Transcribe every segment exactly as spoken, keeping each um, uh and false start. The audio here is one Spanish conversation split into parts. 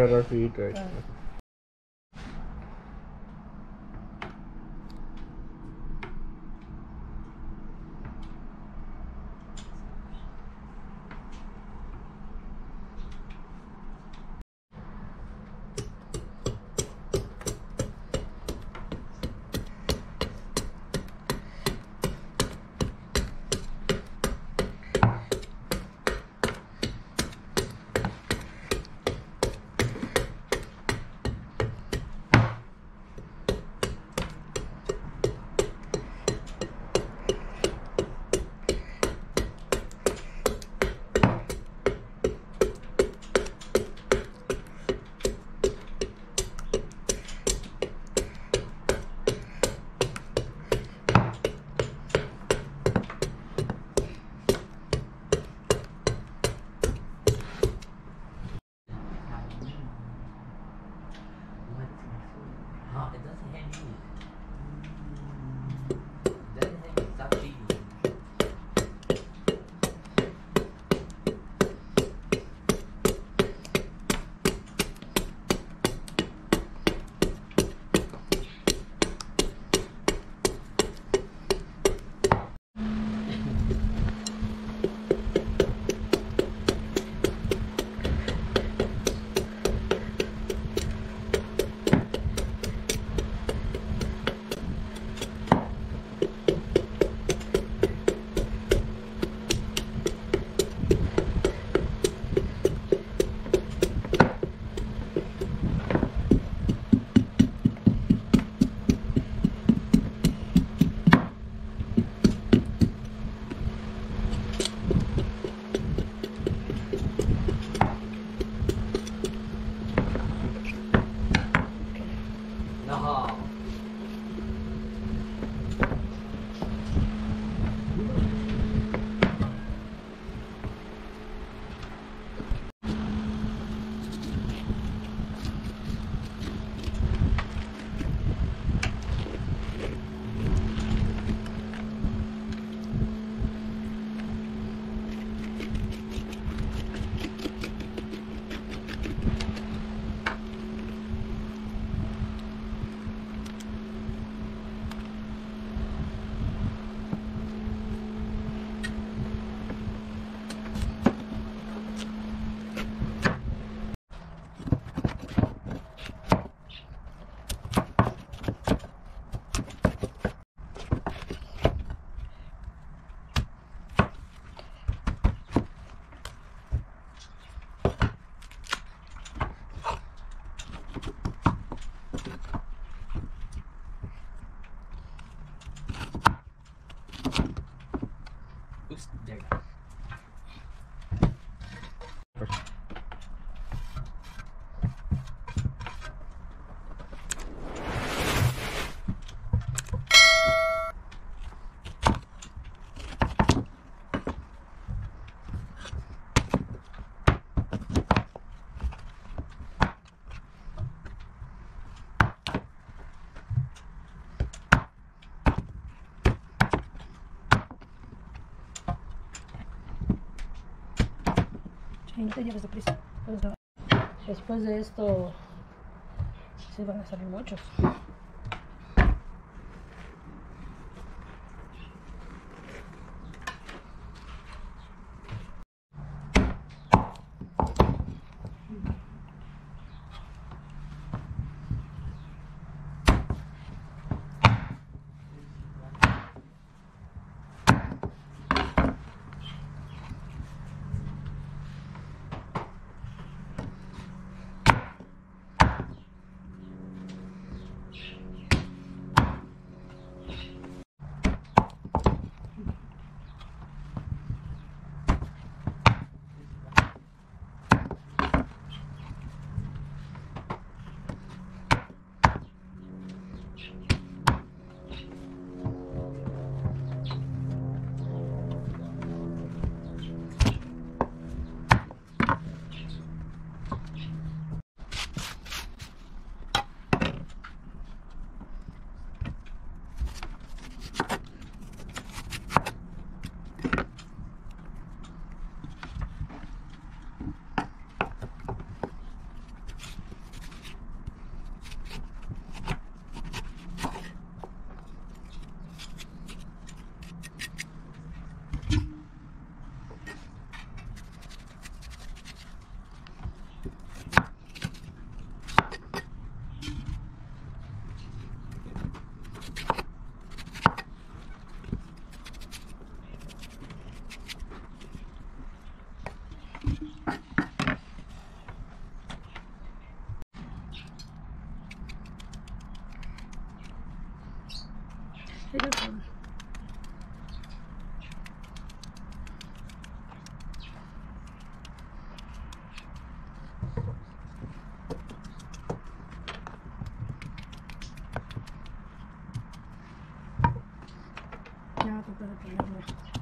rapidito hecho. No te lleves deprisa. Después de esto se van a salir muchos. Ellos son. Ya voy a tratar de ponerlo.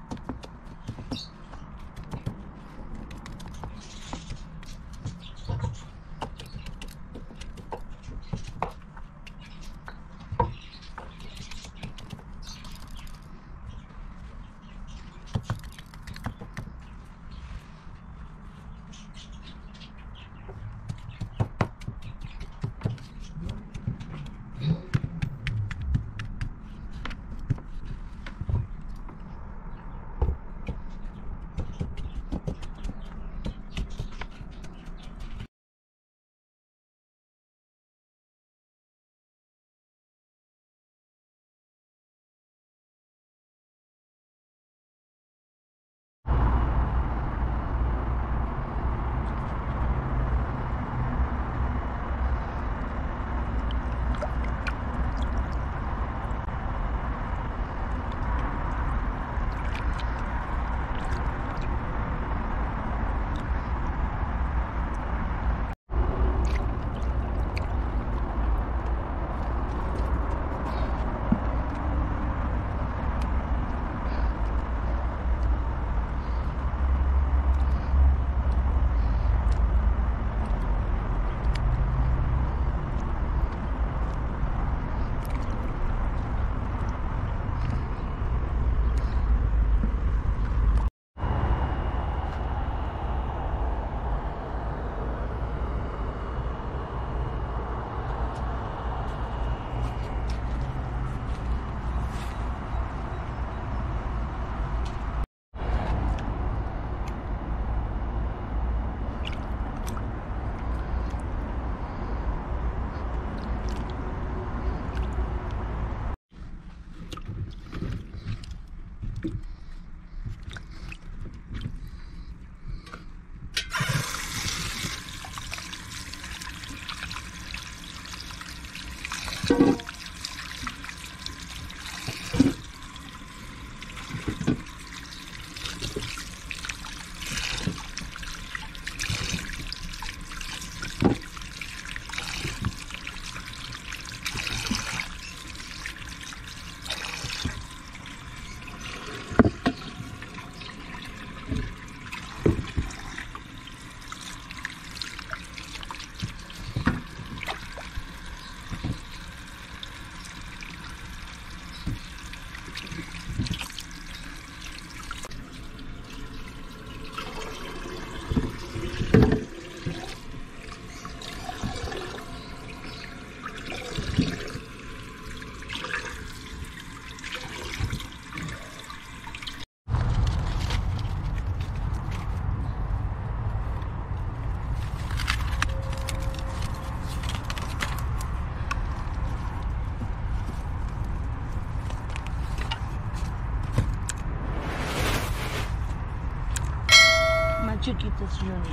Chiquitos Junior.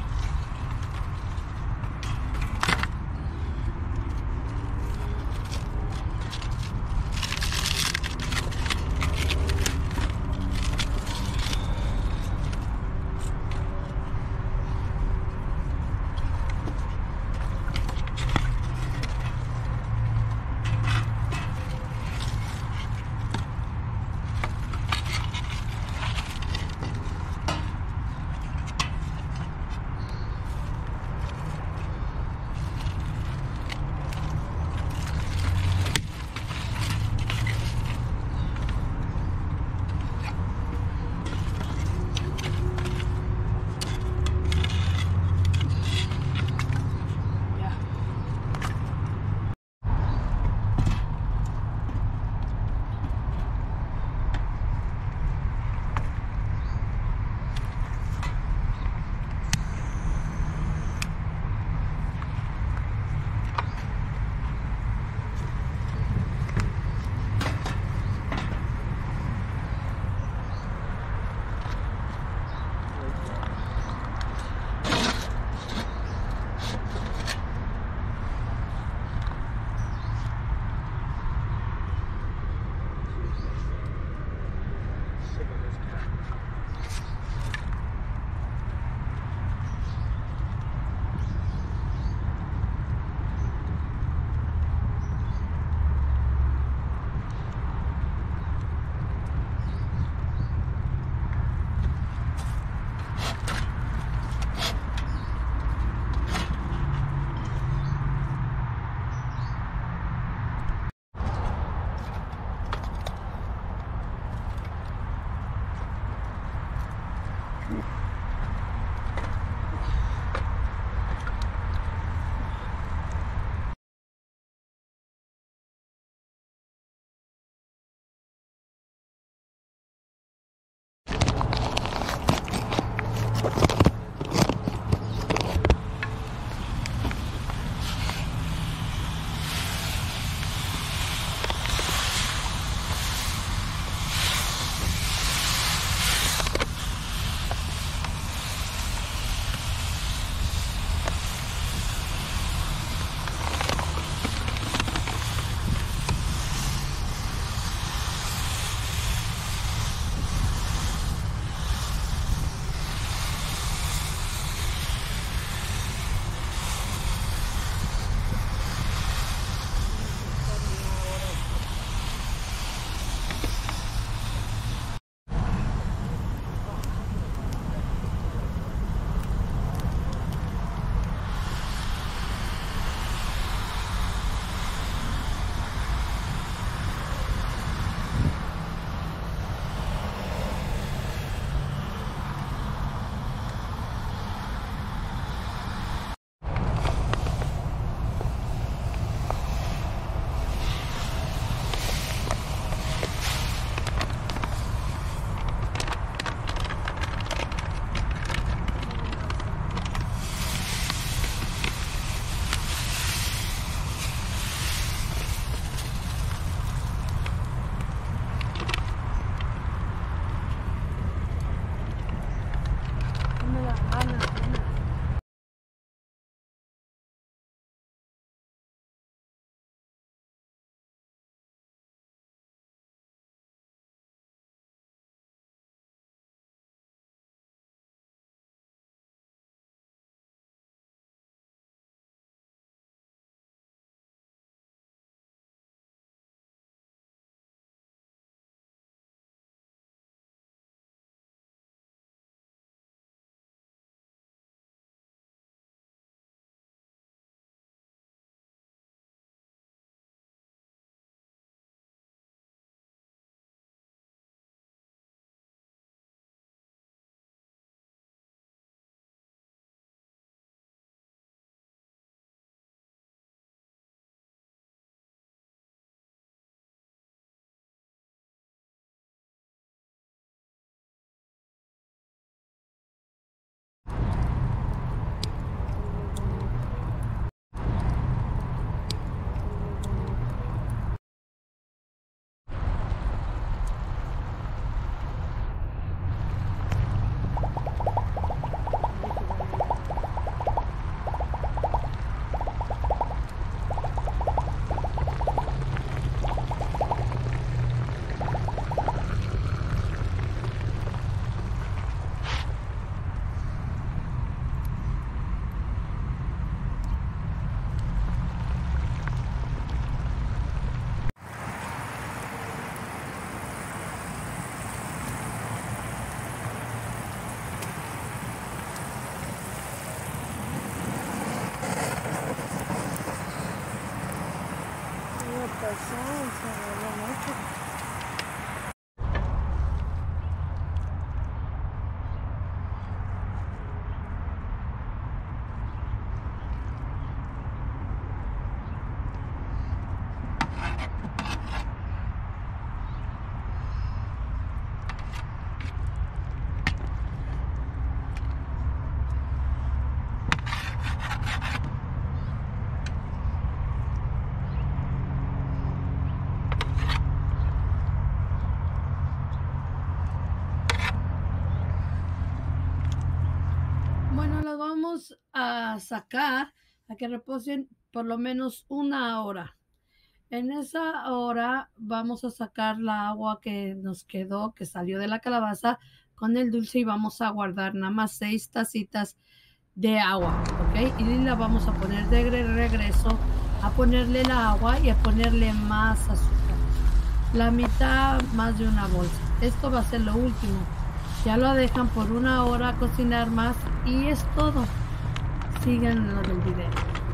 pasó? Se agarró mucho. Bueno, las vamos a sacar a que reposen por lo menos una hora. En esa hora vamos a sacar la agua que nos quedó, que salió de la calabaza con el dulce, y vamos a guardar nada más seis tacitas de agua, ¿ok? Y la vamos a poner de regreso, a ponerle el agua y a ponerle más azúcar. La mitad más de una bolsa. Esto va a ser lo último. Ya lo dejan por una hora a cocinar más y es todo. Sigan lo del video.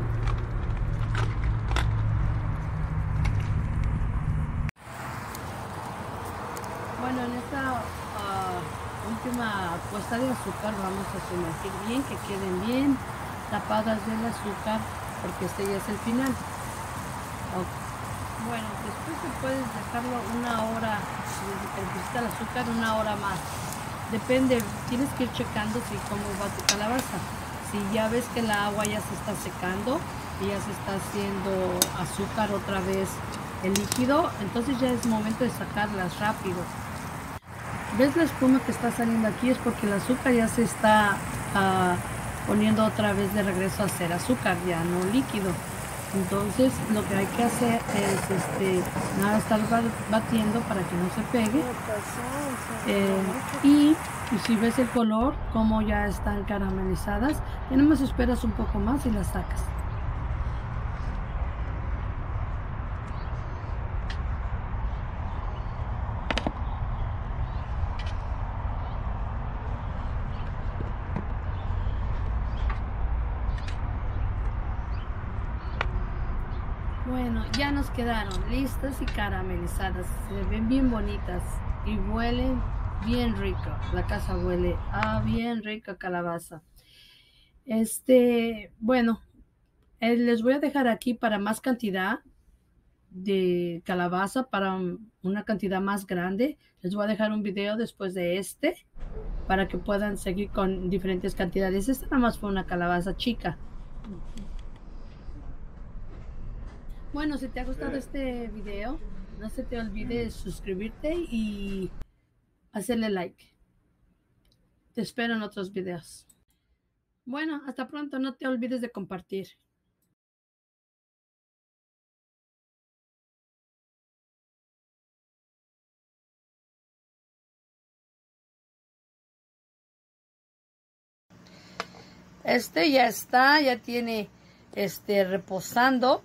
Bueno, en esta uh, última puesta de azúcar vamos a sumergir bien, que queden bien tapadas del azúcar, porque este ya es el final. Okay. Bueno, después te puedes dejarlo una hora, desde que pusiste el azúcar, una hora más. Depende, tienes que ir checando si cómo va tu calabaza. Si ya ves que el agua ya se está secando y ya se está haciendo azúcar otra vez el líquido, entonces ya es momento de sacarlas rápido. ¿Ves la espuma que está saliendo aquí? Es porque el azúcar ya se está uh, poniendo otra vez de regreso a ser azúcar, ya no líquido. Entonces lo que hay que hacer es este, nada, estar batiendo para que no se pegue. Eh, y, y si ves el color, como ya están caramelizadas, ya nomás esperas un poco más y las sacas. Bueno, ya nos quedaron listas y caramelizadas. Se ven bien bonitas y huelen bien rico. La casa huele a bien rica calabaza. Este, bueno, eh, les voy a dejar aquí para más cantidad de calabaza, para una cantidad más grande. Les voy a dejar un video después de este para que puedan seguir con diferentes cantidades. Esta nada más fue una calabaza chica. Bueno, si te ha gustado este video, no se te olvide suscribirte y hacerle like. Te espero en otros videos. Bueno, hasta pronto. No te olvides de compartir. Este ya está, ya tiene este reposando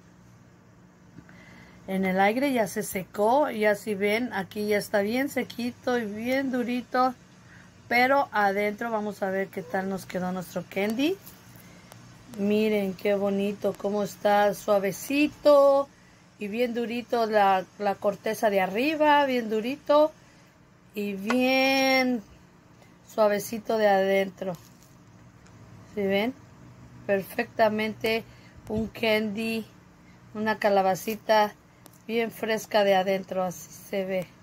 en el aire, ya se secó, y así ven, aquí ya está bien sequito y bien durito, pero adentro vamos a ver qué tal nos quedó nuestro candy. Miren qué bonito, cómo está suavecito y bien durito la, la corteza de arriba, bien durito y bien suavecito de adentro. ¿Sí ven? Perfectamente un candy, una calabacita bien fresca de adentro, así se ve.